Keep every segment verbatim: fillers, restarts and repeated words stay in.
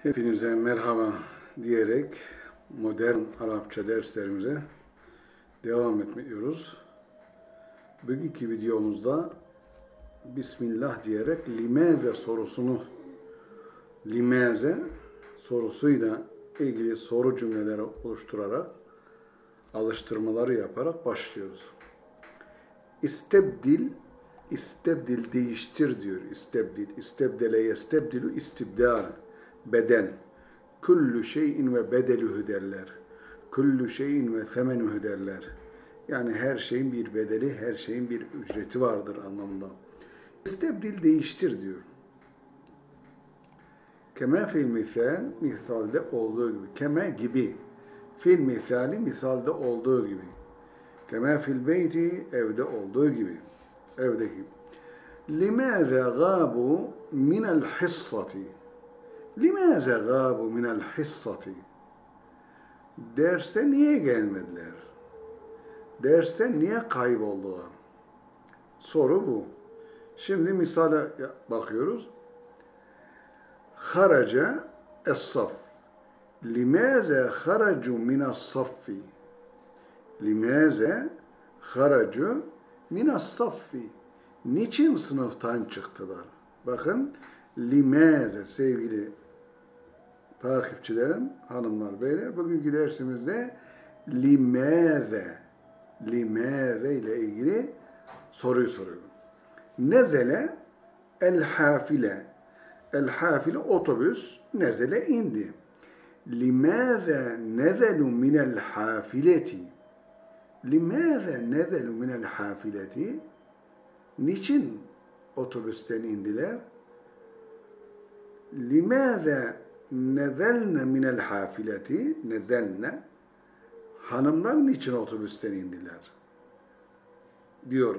Hepinize merhaba diyerek modern Arapça derslerimize devam etmiyoruz. Bugünkü videomuzda Bismillah diyerek limaze sorusunu limaze sorusuyla ilgili soru cümleleri oluşturarak alıştırmaları yaparak başlıyoruz. İstebdil istebdil değiştir diyor. İstebdil istebdele yestebdilu istibdal bedel. Kullu şeyin ve bedelühü derler. Kullu şeyin ve femenühü derler. Yani her şeyin bir bedeli, her şeyin bir ücreti vardır anlamında. İstebdil değiştir diyor. Kema fil misal, misalde olduğu gibi. Kema gibi. Fil misali, misalde olduğu gibi. Kema fil beyti, evde olduğu gibi. Evdeki. Limâze gâbu minel hissati. Limâze gâbu minel hissati. Derse niye gelmediler? Derste niye kayboldular? Soru bu. Şimdi misale bakıyoruz. Haraca es-saf. Limâze haracu minas-saffi. Limâze haracu minas-saffi. Niçin sınıftan çıktılar? Bakın, limâze sevgili takipçilerim, hanımlar, beyler, bugünkü dersimizde limâze, limâze ile ilgili soruyu soruyorum. Nezele el-hafile, el-hafile otobüs, nezele indi. Limâze nezelu minel hafileti, limâze nezelu minel hafileti, niçin otobüsten indiler? Limâze nezelne minel hafileti, nezelne, hanımlar niçin otobüsten indiler? Diyor.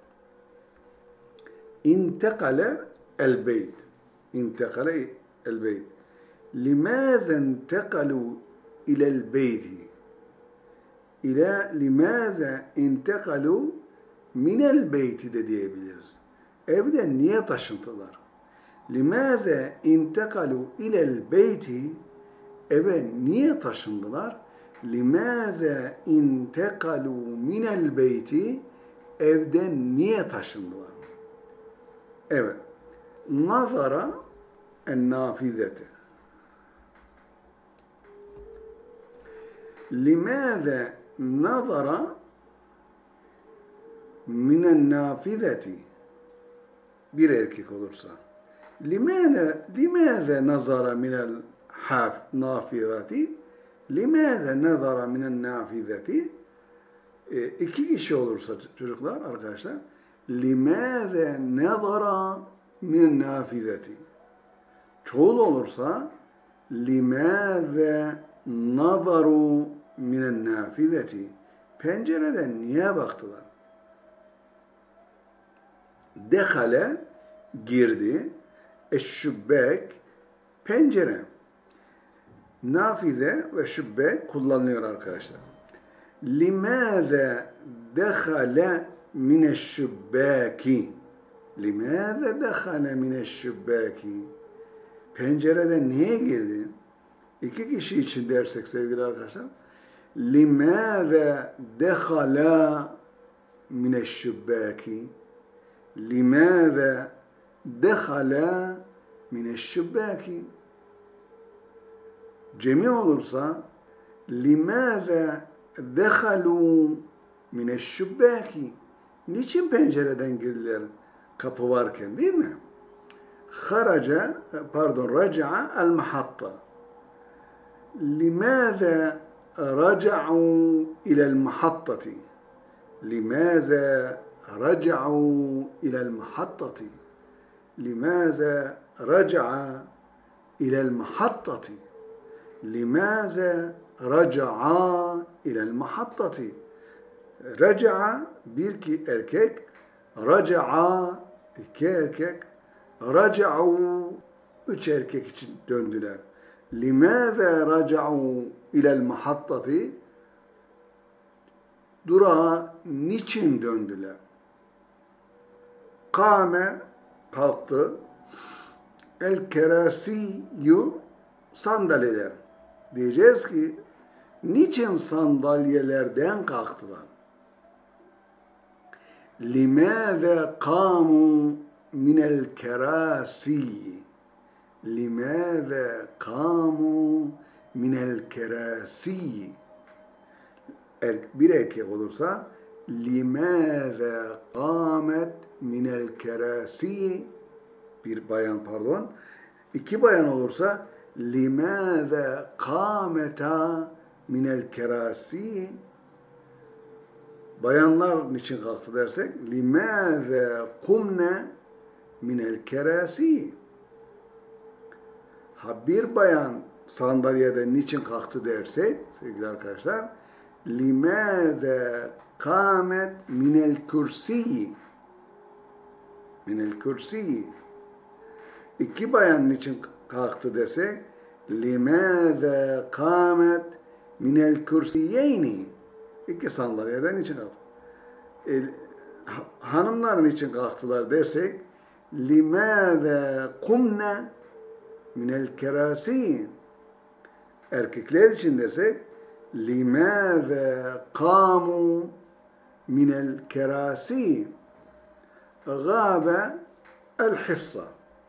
İntekale el beyt, intekale el beyt. Limâze intekalu ilel beyti, ila limâze intekalu minel beyti de diyebiliriz. Evden niye taşındılar? Limâze intekalu ilel beyti, eve niye taşındılar? Limâze intekalu minel beyti, evden niye taşındılar? Evet. Nazara en-nafizete. Limâze nazara minen-nafizeti. Bir erkek olursa. Limâze, limâze nazara minel nafizeti. Limâze nazara minen nafizeti. E, iki kişi olursa çocuklar, arkadaşlar. Limâze nazara minen nafizeti. Çoğul olursa limâze nazaru minen nafizeti. Pencereden niye baktılar? Dehale girdi. Eşşübbek pencere. Nafize ve şübbek kullanılıyor arkadaşlar. Limâze dehale mineşşübbeki. Limâze dehale mineşşübbeki. Pencereden niye girdi? İki kişi için dersek sevgili arkadaşlar. Limâze dehala mineşşübbeki. Limâze dehala mineşşübbeki. Cemi olursa limâze dehalu mineşşübbeki. Niçin pencereden girdiler kapı varken, değil mi? Haraca, pardon, raca'a el-mahatta. Limâze raca'u ilel mahattati. Limâze raca'u ilel mahattati. Limâze raca'a ilel mahattati. Limâze raca'a ilel mahattati. Raca'a bir ki erkek, raca'a iki erkek, raca'u üç erkek için döndüler. Limâze raca'u ilel mahattati, durağa niçin döndüler? Kâme kalktı. El kerasiyyu sandalyeler. Diyeceğiz ki niçin sandalyelerden kalktılar? لِمَاذَا قَامُوا مِنَ الْكَرَاسِيِّ لِمَاذَا قَامُوا مِنَ الْكَرَاسِيِّ Bir erkek olursa لِمَاذَا قَامَتْ مِنَ الْكَرَاسِيِّ Bir bayan pardon. İki bayan olursa لِمَاذَا قَامَتَا مِنَ الْكَرَاسِيِّ Bayanlar niçin kalktı dersek لِمَاذَا قُمْنَا مِنَ الْكَرَاسِيِّ Ha bir bayan sandalyeden niçin kalktı dersek sevgili arkadaşlar لِمَاذَا قَامَتْ مِنَ الْكُرْسِيِّ مِنَ الْكُرْسِيِّ İki bayan niçin kalktı desek لِمَاذَا قَامَتْ مِنَ الْكُرْسِيَّيْنِ İki sandalyeden niçin kalktı? E, hanımlar niçin kalktılar dersek لِمَاذَا قُمْنَا مِنَ الْكَرَاسِيِّ Erkekler için desek لِمَاذَا قَامُوا مِنَ الْكَرَاسِيِّ غَابَ الْحِصَّةِ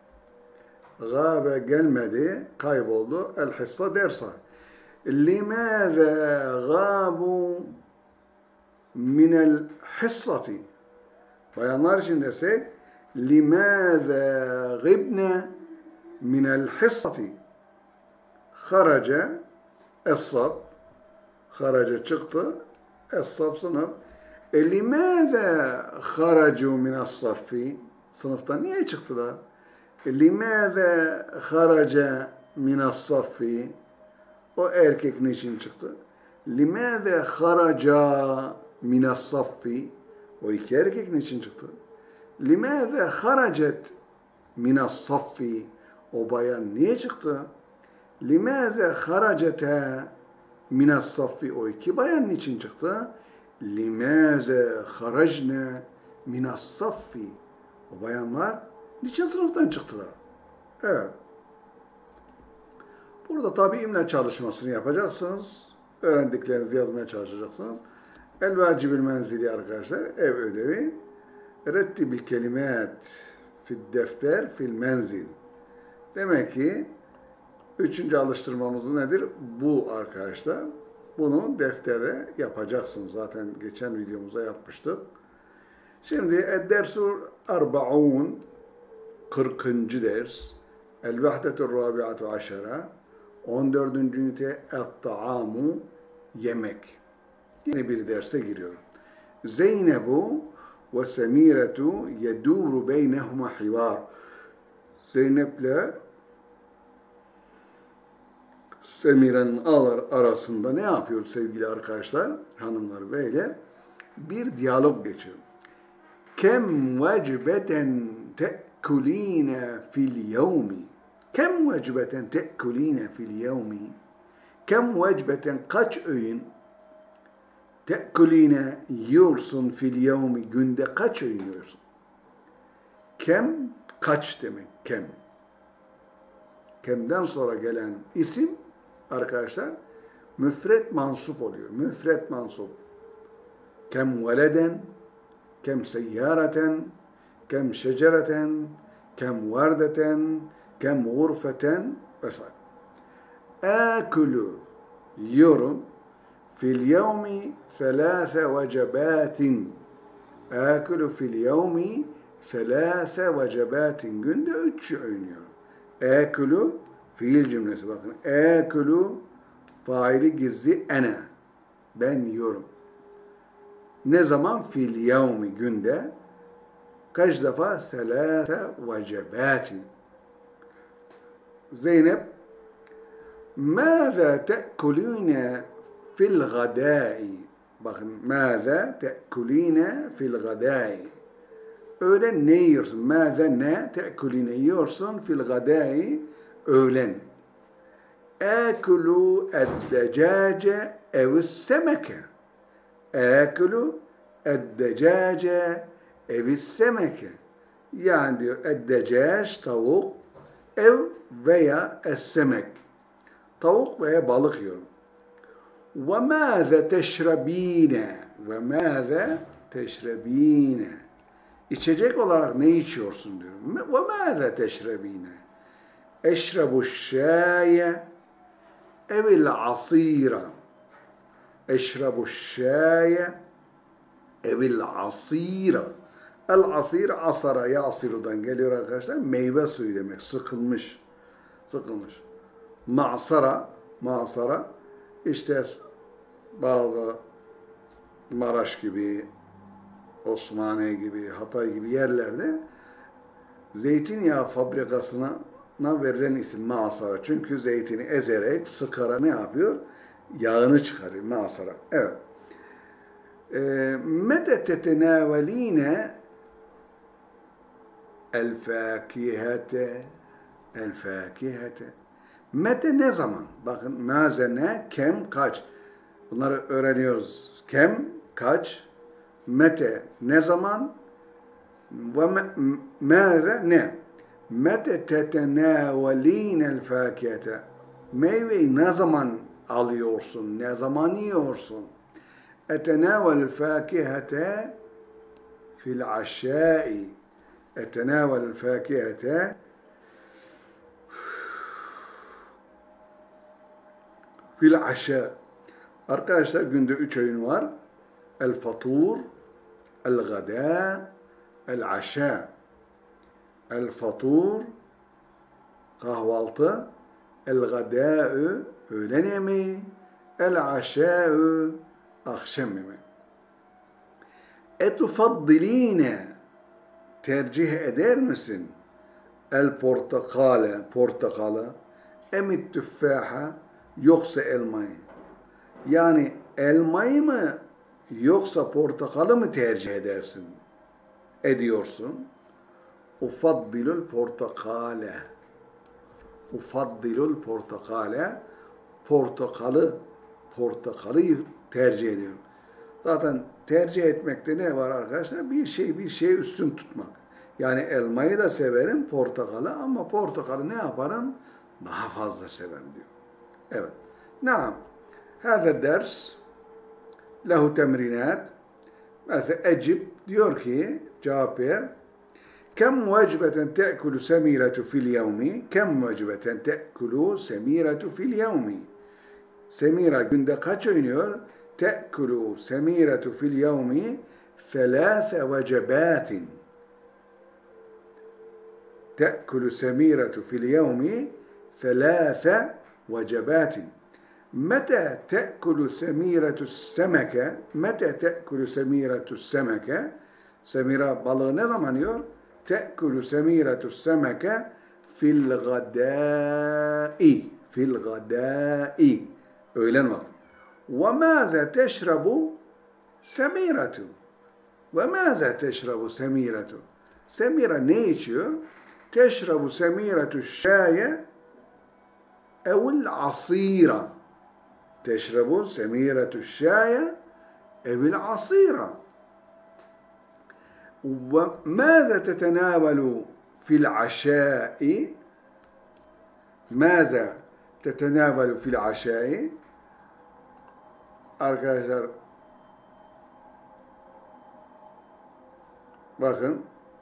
Gâbe gelmedi, kayboldu. El-hissa dersa. لِمَاذَا غَابُوا مِنَ الْحِصَّةِ Bayanlar için dersek لِمَاذَا غِبْنَا مِنَ الْحِصَّةِ Haraca es-saf haraca çıktı. Es-saf sınıf. E لِمَاذَا خَرَجُوا مِنَ الصَّفِّ Sınıftan niye çıktılar? لِمَاذَا خَرَجَ مِنَ الصَّفِّ O erkek niçin çıktı? لِمَاذَا خَرَجَا مِنَ الصَّفِّ O iki erkek niçin çıktı? لِمَاذَا خَرَجَتْ مِنَ الصَّفِّ O bayan niye çıktı? لِمَاذَا خَرَجَتَا مِنَ الصَّفِّ O iki bayan niçin çıktı? لِمَاذَا خَرَجْنَا مِنَ الصَّفِّ O bayanlar niçin sınıftan çıktılar? Evet. Burada tabi imla çalışmasını yapacaksınız. Öğrendiklerinizi yazmaya çalışacaksınız. El-vacibül menzili arkadaşlar ev ödevi. Rettibil kelimat fil defter fil menzil. Demek ki üçüncü alıştırmamız nedir? Bu arkadaşlar. Bunu defterde yapacaksınız. Zaten geçen videomuzda yapmıştık. Şimdi ed-dersur arba'un kırkıncı ders. El-vahdetur rabi'atu aşara on dördüncü ünite et-taamu yemek. Yeni bir derse giriyorum. Zeynebu ve Semiretu yeduru beynehuma hivar. Zeynep'le Semire'nin arasında ne yapıyor sevgili arkadaşlar, hanımlar beyler? Bir diyalog geçiyor. Kem vecbeten te'kuline fil yevmi? Kem vecbeten te'kuline fil yevmi? Kem vecbeten kaç öğün te'kuline yiyorsun fil yevmi? Günde kaç öğün yiyorsun? Kem kaç demek? Kem. Kem'den sonra gelen isim arkadaşlar müfret mansup oluyor. Müfret mansup. Kem veleden, kem seyyareten, kem şecereten, kem vardeten, kem gurfeten vesaire. Akulu yiyorum fil yevmi thelâthe vecebatin. Akulu fil yevmi thelâthe vecebatin. Günde üç öğün yiyorum. Akulu fiil cümlesi bakın. Akulu faili gizli ene. Ben yiyorum. Ne zaman? Fil yevmi günde. Kaç defa? Selâse vecebatin. Zeynep mâzâ te'kulîne fil gadâi. Bakın mâzâ te'kulîne fil gadâi. Öğlen ne yiyorsun? Mâzâ ne te'kulîne yiyorsun fil gadâi. Öğlen. Akulu ed-decâce evis-semeke. Akulu ed-decâce evis-semeke. Yani diyor ed-decâc tavuk ev veya es-semek. Tavuk veya balık yiyorum. Ve mâze teşrebîne. Ve mâze teşrebîne. İçecek olarak ne içiyorsun diyor. Ve mâze teşrebîne. Eşrebu şâye evil asîra. Eşrebu şâye evil asîra. El asîr asara yasirudan geliyor arkadaşlar. Meyve suyu demek. Sıkılmış. Sıkılmış. Ma'sara, ma'sara işte bazı Maraş gibi, Osmaniye gibi, Hatay gibi yerlerde zeytinyağı fabrikasına verilen isim ma'sara. Çünkü zeytini ezerek, sıkarak ne yapıyor? Yağını çıkarıyor ma'sara. Evet. Mete tetenaveline el fakihete el fakihete. Mete ne zaman? Bakın maze ne? Kem kaç? Bunları öğreniyoruz. Kem kaç? Mete ne zaman? Ve maze ne? Mete tetenavelinel fakihete. Meyveyi ne zaman alıyorsun? Ne zaman yiyorsun? Etenavel fakihete fil aşai. Etenavel fakihete fil aşa. Arkadaşlar günde üç öğün var. El fatur, el gada, el aşa. El fatur kahvaltı, el gada'u öğlen yemeği, el aşa'u akşam yemeği. Etufaddiline tercih eder misin? El portakale, portakalı, emit tüffaha yoksa elmayı. Yani elmayı mı yoksa portakalı mı tercih edersin? Ediyorsun. Ufaddilul portakale. Ufaddilul portakale. Portakalı, portakalı tercih ediyorum. Zaten tercih etmekte ne var arkadaşlar? Bir şey bir şey üstün tutmak. Yani elmayı da severim, portakalı ama portakalı ne yaparım? Daha fazla severim diyor. Evet. Naam. Hâzâ ders lehu temrinat. Mesela Ecib diyor ki, cevap ver. Kem vecbeten te'kulu semiratu fil yevmi? Kem vecbeten te'kulu semiratu fil yevmi? Semira günde kaç oynuyor? Te'kulu semiratu fil yevmi thelâthe vecebatin. Te'kulu semiratu fil yevmi thelâthe vecebatin. متى تأكل سميرة السمكة متى تأكل سميرة السمكة سميرة balığı ne zaman yiyor? تأكل سميرة السمكة في الغداء في الغداء öğlen vakti. وماذا تشرب سميرة وماذا تشرب سميرة Semira ne içiyor? تشرب سميرة الشاي أو العصيرة تشرب سميرة الشاي أو العصيرة وماذا تتناول في العشاء ماذا تتناول في العشاء Arkadaşlar bakın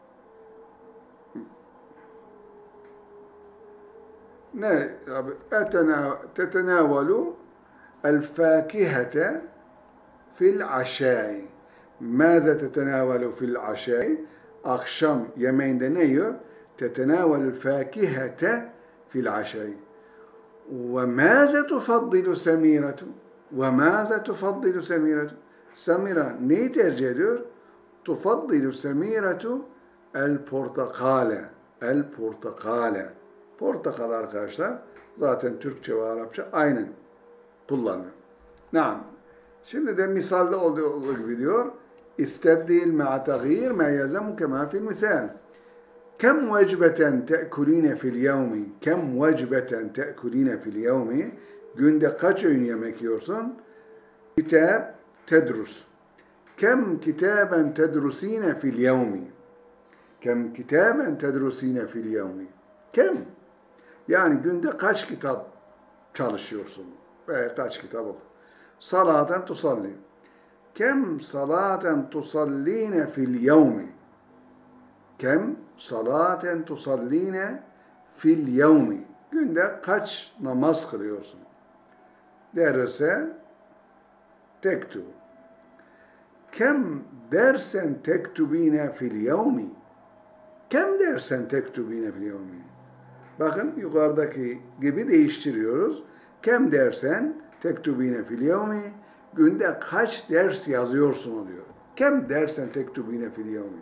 ne abi tetenavalu el fakihete fil aşai. Mâze tetenavalu fil aşai? Akşam yemeğinde ne yiyor? Tetenavalu fakihete fil aşai. Ve mâze tufaddilu semiratu? Ve mâze tufaddilu semiratu? Semira neyi tercih ediyor? Tufaddilu semiratu el portakale. El portakale. Portakal arkadaşlar zaten Türkçe ve Arapça aynen kullanıyor. Naam. Şimdi de misalde olduğu gibi diyor. İstebdil ma'a tagir ma yazamu kema fil misal. Kem vecbeten te'kuline fil yevmi? Kem vecbeten te'kuline fil yevmi? Günde kaç öğün yemek yiyorsun? Kitap tedrus. Kem kitaben tedrusine fil yevmi? Kem kitaben tedrusine fil yevmi? Kem? Yani günde kaç kitap çalışıyorsun? Ve kaç kitap oku? Salaten tusalli. Kem salaten tusalline fil yevmi? Kem salaten tusalline fil yevmi? Günde kaç namaz kılıyorsun? Derse tektubu. Kem dersen tektubine fil yevmi? Kem dersen tektubine fil yevmi? Bakın yukarıdaki gibi değiştiriyoruz. Kem dersen tektubine fil yevmi? Günde kaç ders yazıyorsun diyor. Kem dersen tektubine fil yevmi?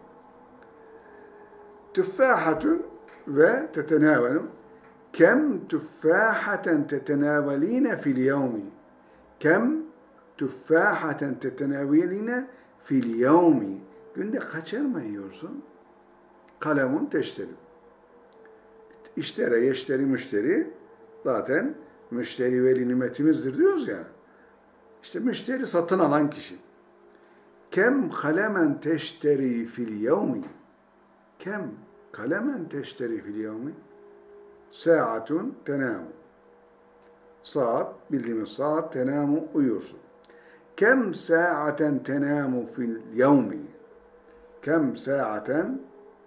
Tüffahatun ve tetenavelu. Kem tüffahaten tetenaveline fil yevmi? Kem tüffahaten tetenaveline fil yevmi? Günde kaç elma yiyorsun? Kalemun teşteri. İştere, yeşteri, müşteri. Zaten müşteri veli nimetimizdir diyoruz ya. İşte müşteri satın alan kişi. Kem kalemen teşteri fil yevmi? Kem kalemen teşteri fil yevmi? Saatun tenamu. Saat, bildiğimiz saat, tenamu, uyursun. Kem saaten tenamu fil yevmi? Kem saaten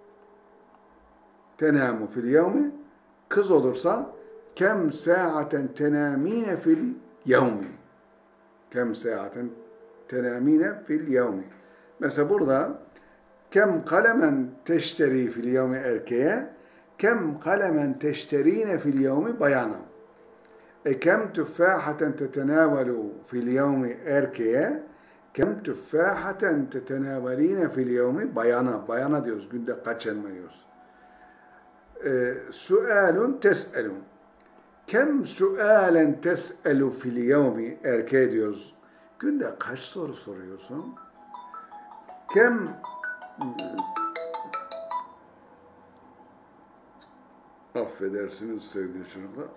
tenamu fil yevmi? Kız olursa kem saaten tenamine fil yevmi? Kem saaten tenamine fil yevmi? Mesela burada kem kalemen teşteri fil yevmi erkeğe, kem kalemen teşterine fil yevmi bayana. E kem tüffahaten tetenavelu fil yevmi erkeğe, kem tüffahaten tetenaveline fil yevmi bayana. Bayana diyoruz. Günde kaç elma yiyoruz? E, sualun tes'elun. Kem sualen tes'elu fil yevmi erkeğe diyoruz. Günde kaç soru soruyorsun? Kem affedersiniz sevgili çocuklar.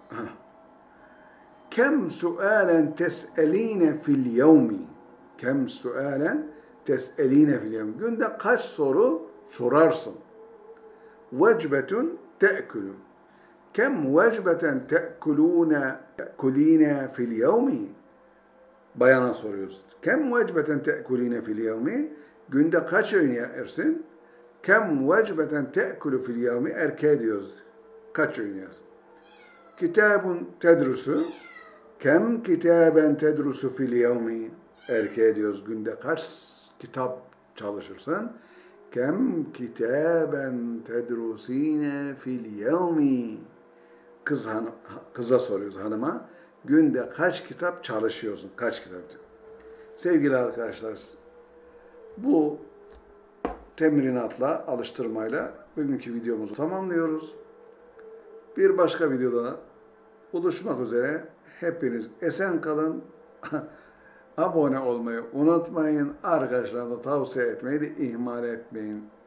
Kem sualen tes'eline fil yevmi? Kem sualen tes'eline fil yevmi? Günde kaç soru sorarsın? Vecbetun te'kulun. Kem vecbeten te'kulune te'kuline fil yevmi? Bayana soruyoruz. Kem vecbeten te'kuline fil yevmi? Günde kaç öğün yersin? Kem vecbeten te'kulu fil yevmi? Erkeğe diyoruz. Kaç öğün yersin? Kitabun tedrusu. Kem kitaben tedrusu fil yevmi? Erkeğe diyoruz. Günde kaç kitap çalışırsın? Kem kitaben tedrusine fil yevmi? Kız hanım, kıza soruyoruz hanıma. Günde kaç kitap çalışıyorsun? Kaç kitap diyor. Sevgili arkadaşlar, bu temrinatla, alıştırmayla bugünkü videomuzu tamamlıyoruz. Bir başka videoda buluşmak üzere. Hepiniz esen kalın. Abone olmayı unutmayın. Arkadaşlarınıza tavsiye etmeyi de ihmal etmeyin.